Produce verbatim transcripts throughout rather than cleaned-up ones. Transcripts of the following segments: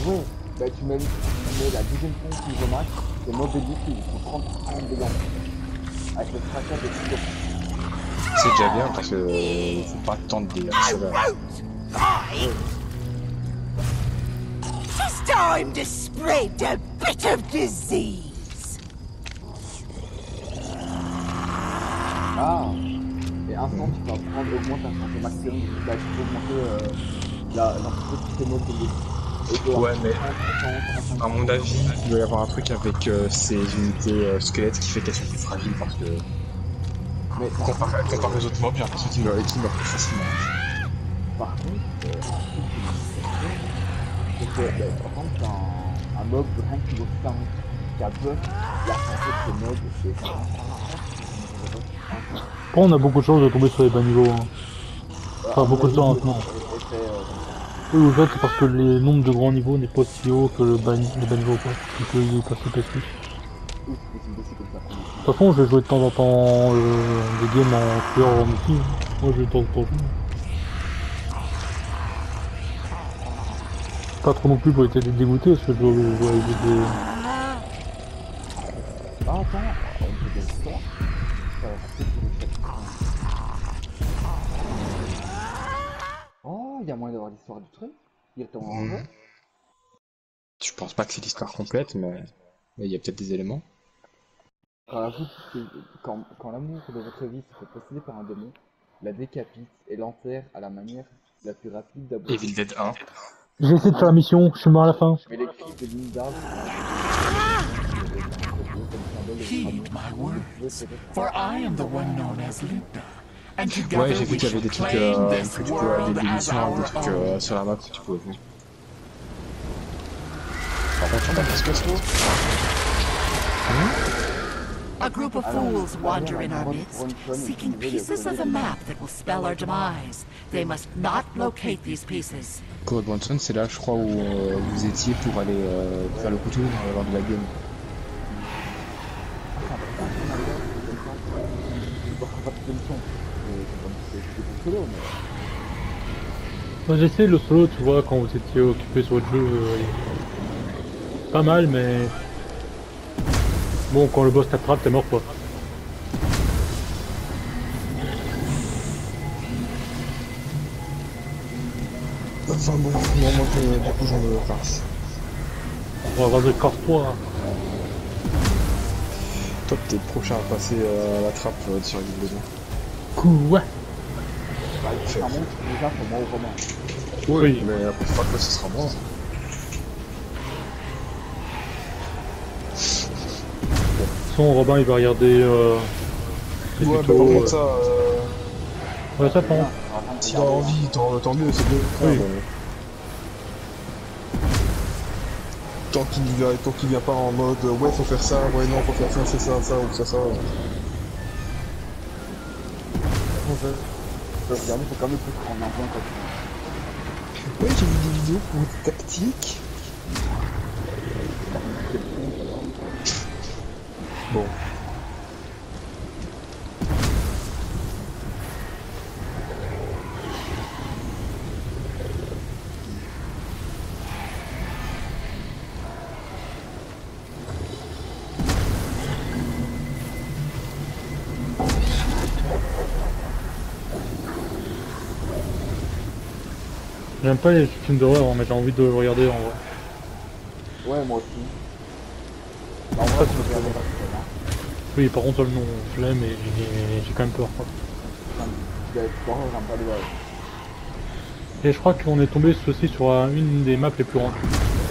ouais, bah tu mets, tu mets la deuxième pompe niveau max, c'est mauvais du tout, ils font trente pour cent de dégâts. Avec le fracas de tout. C'est déjà bien parce que euh, faut pas tant de dégâts que ça va. Ouais. Tis time to spread a bit of disease. Ah, et instant tu peux prendre, augmente la santé maximum, bah tu peux augmenter euh, la, l'entité de tes modes de début. Et de Ouais, mais trente, quarante, à quarante-cinq. mon avis, il doit y avoir un truc avec euh, ces unités euh, squelettes qui fait qu'elles sont plus fragiles parce que Mais par comparé, contre, comparé euh, aux autres mobs, j'ai l'impression qu'ils meurent, qu'ils meurent plus facilement. par contre, euh, un truc qui me surprend, c'est que, bah, par exemple, t'as un, un mob vraiment niveau cinq qui a buff la santé de tes mobs, et c'est un sur vingt-quatre, si je ne me trompe pas, un sur vingt-quatre. Bon, on a beaucoup de choses de tomber sur les bas niveaux. Hein. Euh, Enfin, à mon beaucoup de avis, temps c'est maintenant. c'est fait euh, comme ça. Oui, ou fait, c'est parce que le nombre de grands niveaux n'est pas aussi haut que le bas, les bas niveaux, quoi. Donc, euh, il est passé passif. Oui, c'est possible aussi comme ça, honnêtement. De toute façon, je vais jouer de temps en temps euh, des games en tueur en multi. Moi, je vais de temps en temps jouer. Pas trop non plus pour être dégoûté, parce que je dois jouer avec des... Ah, attends, euh, on peut de l'histoire. Ça va peut-être sur le chapitre un. Oh, il y a moyen d'avoir l'histoire du truc. Il retourne en Hmm. jeu. Je pense pas que c'est l'histoire complète, mais mais il y a peut-être des éléments. Quand l'amour quand, quand l'amour de votre vie se fait posséder par un démon, la décapite et l'enterre à la manière la plus rapide d'aborder. Evil Dead un. J'ai essayé de faire la mission, je suis mort à la fin. Mais les cris de Linda sont un peu comme symbole de votre amour. Heed my Vous words, pouvez peut-être for I am the one known as Linda. And Ouais, together j'ai vu we qu'il y avait shall des trucs claim euh, this que tu pouvais aller world des as missions, des our trucs euh, own. sur la map que tu pouvais faire. Par contre, je sais pas qu'est-ce que c'est. A group of fools wander in our midst, seeking pieces of the map that will spell our demise. They must not locate these pieces. Code Bronson, c'est là, je crois, où euh, vous étiez pour aller euh, faire le couteau euh, lors de la game. Enfin, putain, si on arrive, c'est comme ça. Je dois faire pas de mission. C'est pour solo, mais. Moi, j'ai essayé le solo, tu vois, quand vous étiez occupé sur votre jeu. Euh, pas mal, mais... Bon, quand le boss t'attrape, t'es mort, quoi. Enfin bon, non, moi, que, du coup, j'en veux passe. On va avoir de corps-toi. Toi, t'es le prochain à passer euh, à la trappe euh, sur Evil Dead. Quoi? Bah, ça montre déjà pour moi au roman. Oui, Oui. mais la prochaine fois que ce sera moi. De toute façon, Robin, il va regarder... Euh... les Ouais, bah, tutos, par euh, contre, ça, euh, Ouais, ça prend. s'il a envie, tant, tant mieux, c'est bien. Oui. Bon. Tant qu'il vient, tant qu'il vient pas en mode euh, ouais, faut faire ça, ouais, non, faut faire ça, c'est ça, ça, ou ça, ça. Bon, je je vais regarder, faut quand même le truc en avant quand tu. Ouais, j'ai vu des vidéos pour une tactique. Bon. J'aime pas les films d'horreur, mais j'ai envie de le regarder en vrai. Ouais, moi aussi. Bah, en vrai, je vais regarder pas tout seul, hein. Oui, par contre, le nom, je l'aime et j'ai j'ai quand même peur, quoi. Enfin, je vais être fort, j'aime pas les balles. Et je crois qu'on est tombé aussi sur euh, une des maps les plus grandes.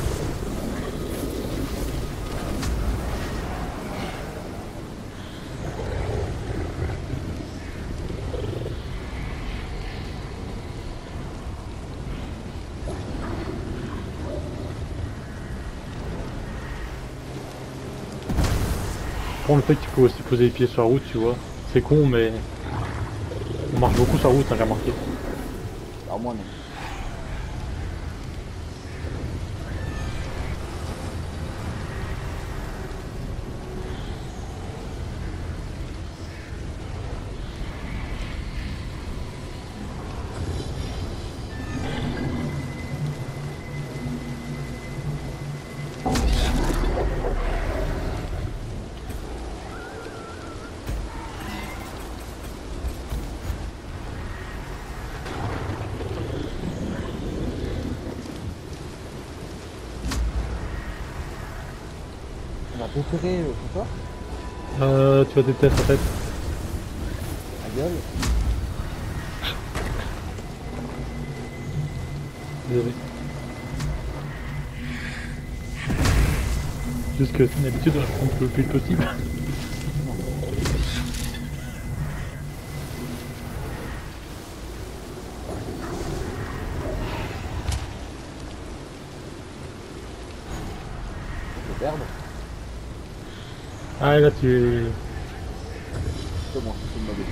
Pour le fait qu'il faut aussi poser les pieds sur la route, tu vois. C'est con, mais on marche beaucoup sur la route, hein, j'ai remarqué. Alors, moi, non. vas déterrer euh, ton corps, Euh, tu vas détester sa tête. la gueule. Désolé. Juste que c'est une habitude, je prends le plus vite possible. Je vais perdre. Ah, là tu... C'est bon, c'est une mauvaise.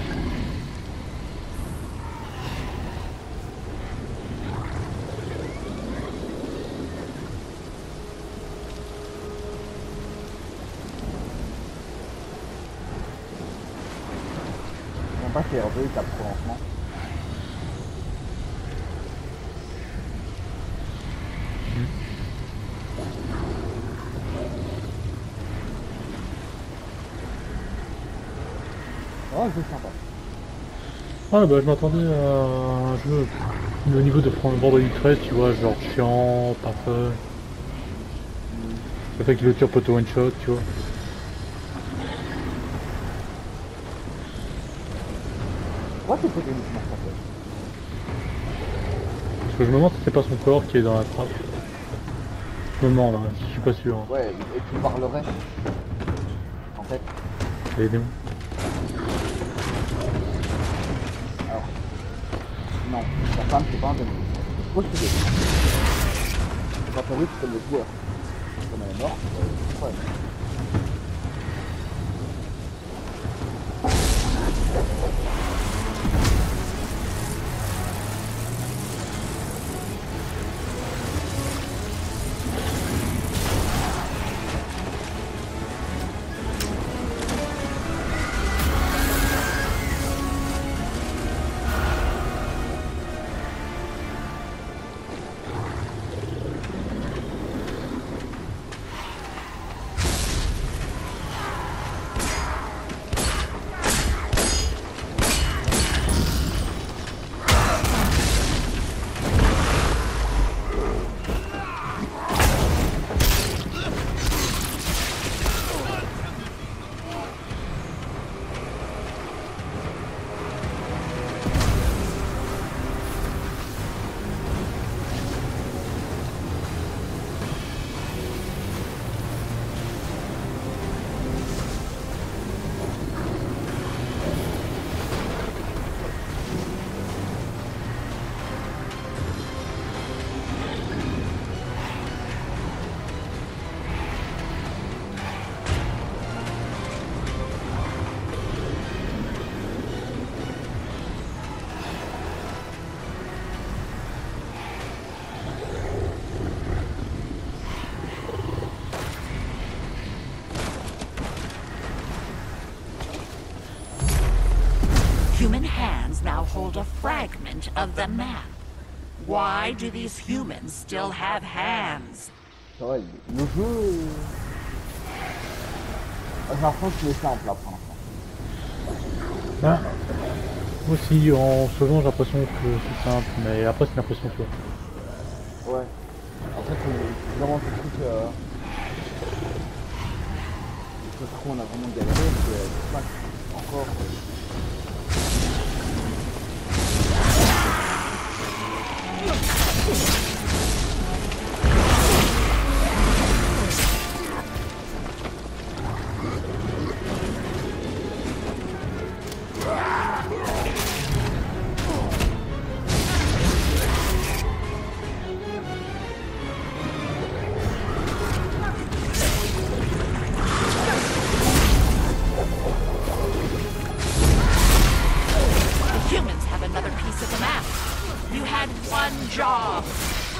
Ils vont pas faire deux, ils tapent trop lentement. Oh, c'est sympa. Ah bah je m'attendais à un jeu au niveau de prendre vendredi treize, tu vois, genre chiant, pas fun. Le fait qu'il le tire poteau one shot, tu vois. Pourquoi c'est peut-être uniquement français? Parce que je me demande si c'est pas son corps qui est dans la trappe. Je me demande, hein, je suis pas sûr. Hein. Ouais, et tu parlerais. En fait. Les démons. Alors. Non, ta femme c'est pas un démon. Moi je suis démon. Quand t'as vu c'est le joueur. Comme elle est morte, c'est pas problème. Human hands now hold a fragment of the map. Why do these humans still have hands? Ça va, le jeu... J'ai l'impression qu'il est simple là pour l'instant. Ah. Moi aussi, en faisant, j'ai l'impression que c'est simple, mais après c'est une impression, tu vois. Ouais. En fait, c'est vraiment ce truc... Euh... Ce truc où on a vraiment galéré, c'est pas encore... Humans have another piece of the map. You had one job.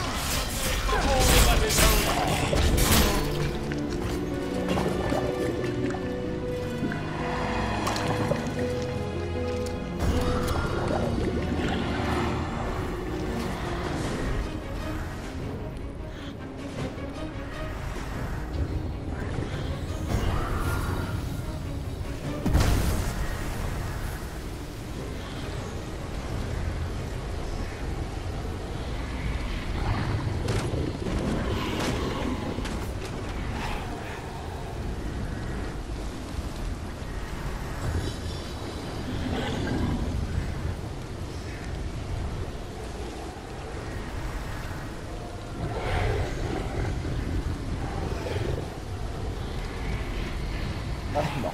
Non.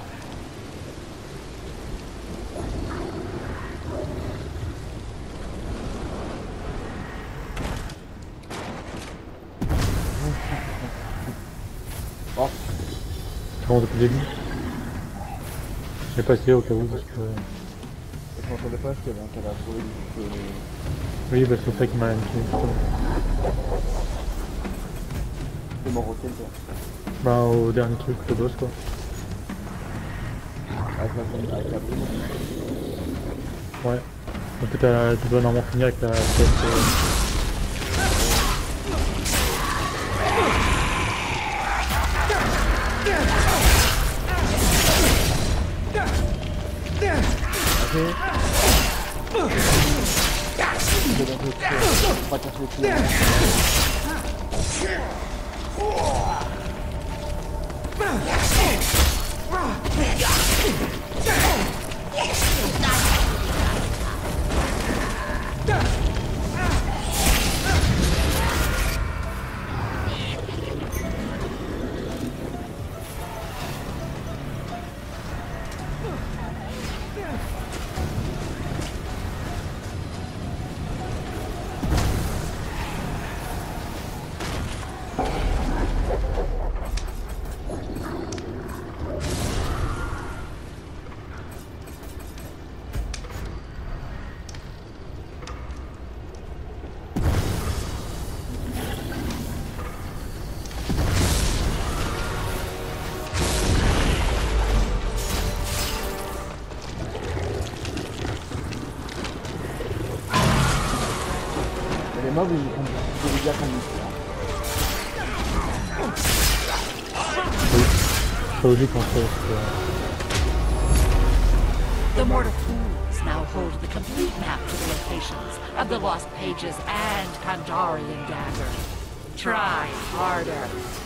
Oh, C'est bon depuis le début. J'ai passé au cas où parce que... je m'entendais pas, parce qu'il y avait un cadavre pour lui. Donc, euh, Oui, bah c'est ça qui m'a indiqué. c'est mort auquel, toi. Bah au dernier truc, le boss quoi. Avec la, avec la prime. Ouais. Donc t'as- tu dois normalement finir avec la tête... Euh... Pas casser le pied. Les mobs, ils font des dégâts comme ici. C'est logique en fait. Euh... The Mortal Fools now hold the complete map to the locations of the Lost Pages and Kandarian Dagger. Try harder.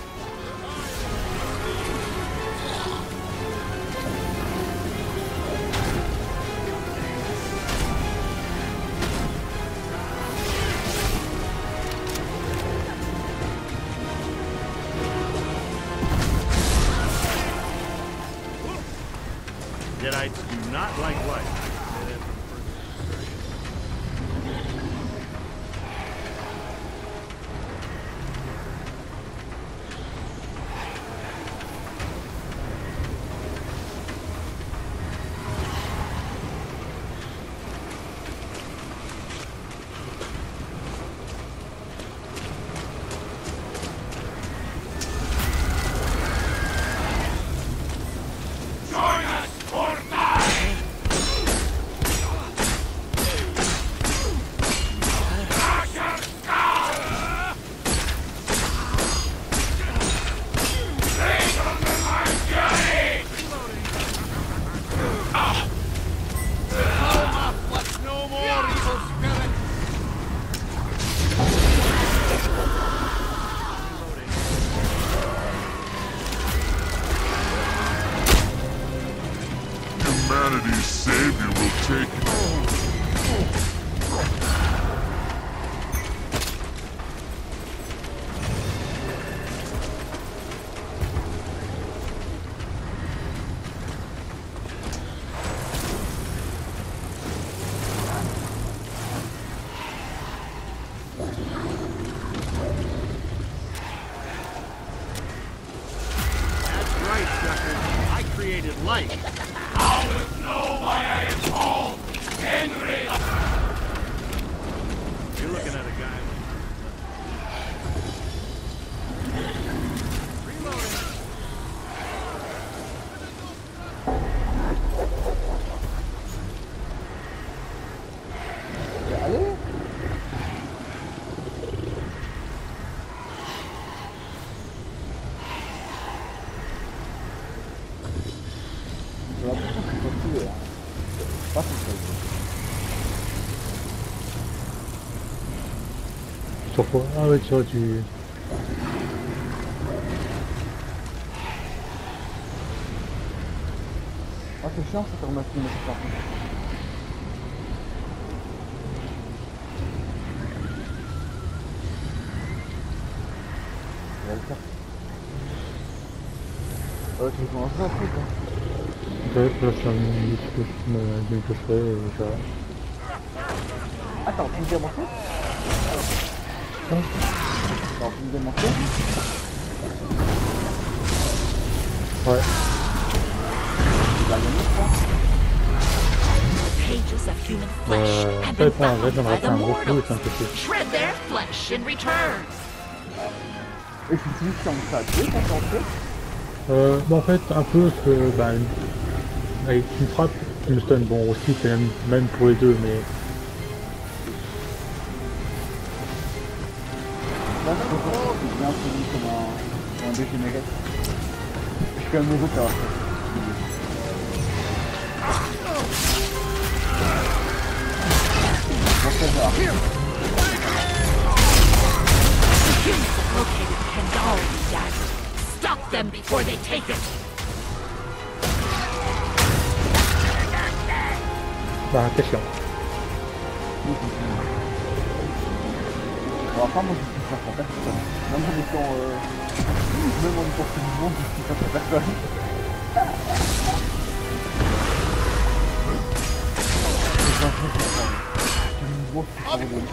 Deadites do not like light. Humanity's savior will take it. That's right, sucker. I created light. You're looking at a guy. Reloading. Allez. J'ai l'impression qu'il faut tuer, hein. Pas tout seul. Sur quoi? Ah ouais, tu vois, tu... Ah, c'est chiant, ça te remet une autre partie. On va le faire. Ouais, tu commences un truc, hein. Ouais, là c'est un minute que je me dis que je fais et j'arrête. Attends, tu me démontres? Hein? Attends, tu me démontres? Ouais. Tu vas gagner, je pense. Pages of human flesh Euh, have ça been dépend, en vrai, found by j'aimerais the faire un gros coup et mortals. ça me fait chier. Shred their flesh in return. Et c'est juste comme ça, tu es concentré? Euh, bah en fait, un peu que, bah, une... avec une frappe, qui me stun, bon aussi c'est même, même pour les deux, mais... Là, c'est bien connu comme un, un dégénéré. Je suis un nouveau caractère. Bon, ça va. Humans have located Kandari's dagger. Stop them before they take it. Bah, c'est chiant. Bon, enfin, moi, je suis face à personne. Même en étant, euh... même en étant tout le monde, je suis face à personne. C'est pas vrai, c'est pas vrai. C'est une grosse qui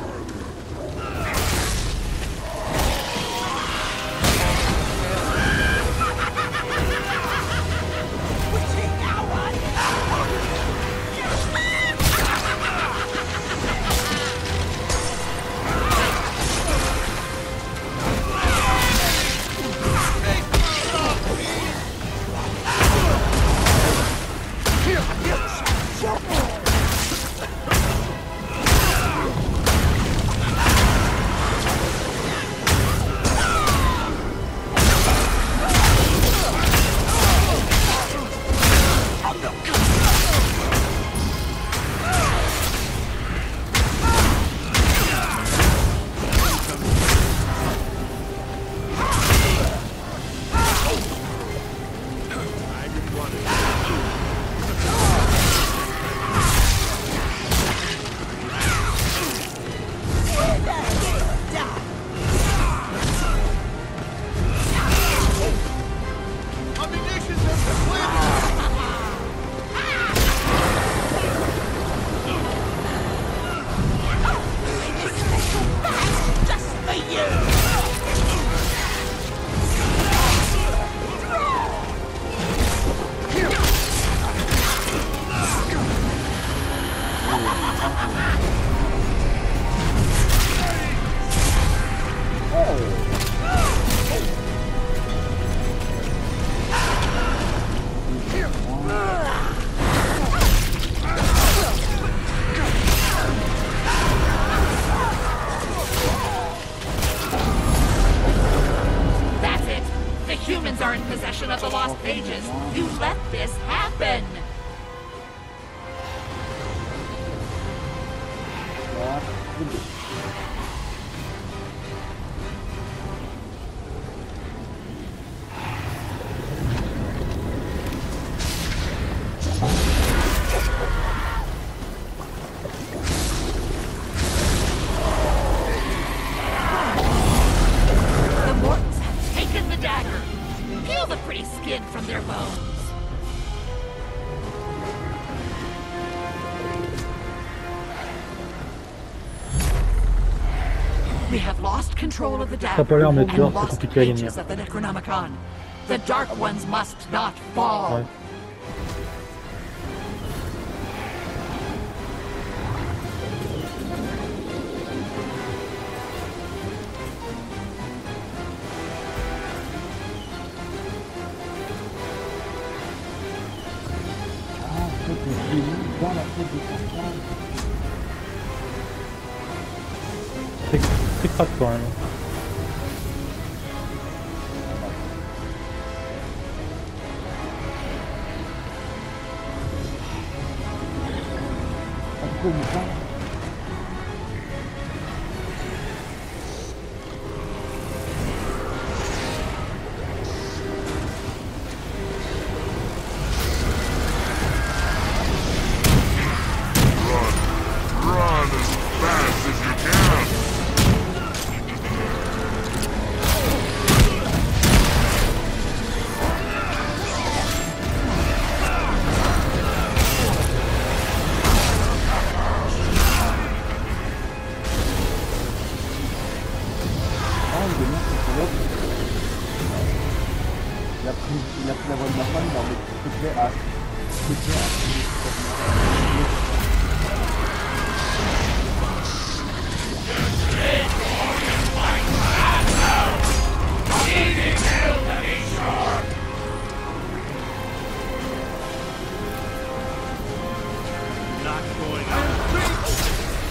are in possession of the lost pages. You let this happen. The Mortals have taken the dagger. Peel the pretty skin from their bones. We have lost control of the dagger pas l'air, mais and dehors, c'est lost the compliqué à gagner. pages of the Necronomicon. The Dark Ones must not fall. Ouais. Dans la tête de Satan. C'est c'est crade quand même. Un peu le temps. Run as fast as you can! il a pris la voie normale, il a remis tout ce à... tout ce Not going on.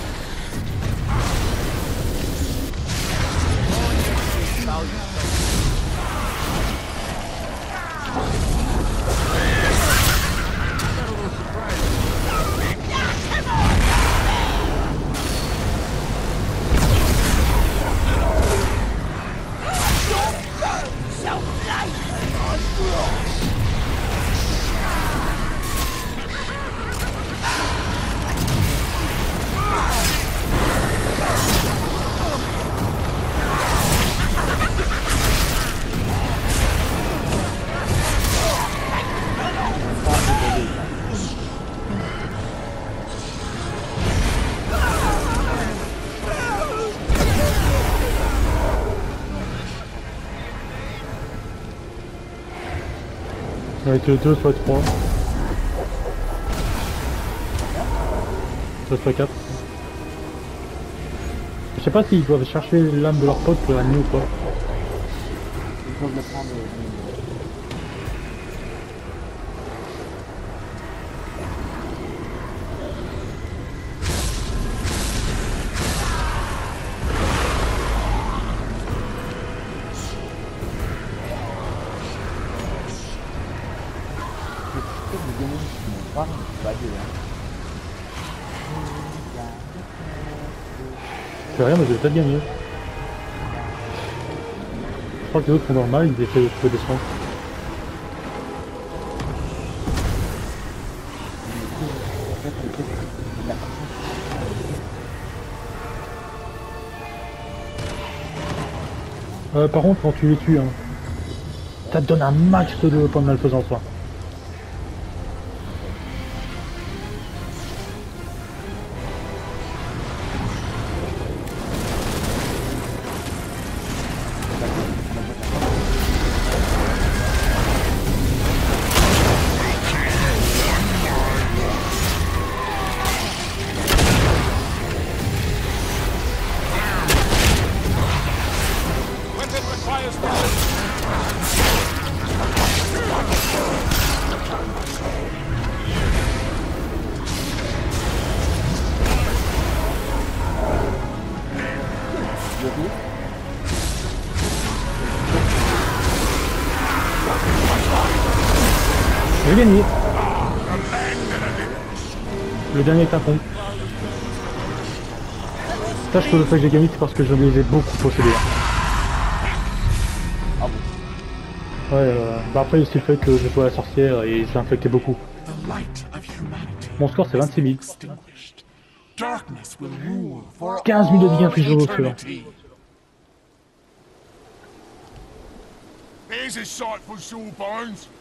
Avec le deux soit trois. deux soit quatre. Je sais pas s'ils doivent chercher l'âme de leur pote pour l'amener ou pas. Ils peuvent le prendre... C'est rien, mais j'ai peut-être gagné. Je crois que les autres font normal, ils essaient de trouver des soins. Euh, par contre, quand tu les tues, hein, ça te donne un max de points de malfaisance. Hein. J'ai gagné. Le dernier est un pont. Sache que le fait que j'ai gagné, c'est parce que je les ai beaucoup possédés. Ah bon? Ouais, euh, bah après, c'est le fait que je sois la sorcière et j'ai infecté beaucoup. The light of humanity Mon score, c'est vingt-six mille. extinguished. Darkness will rule for quinze mille de dégâts all infligés au tueur. eternity. There's a sight for sore bones.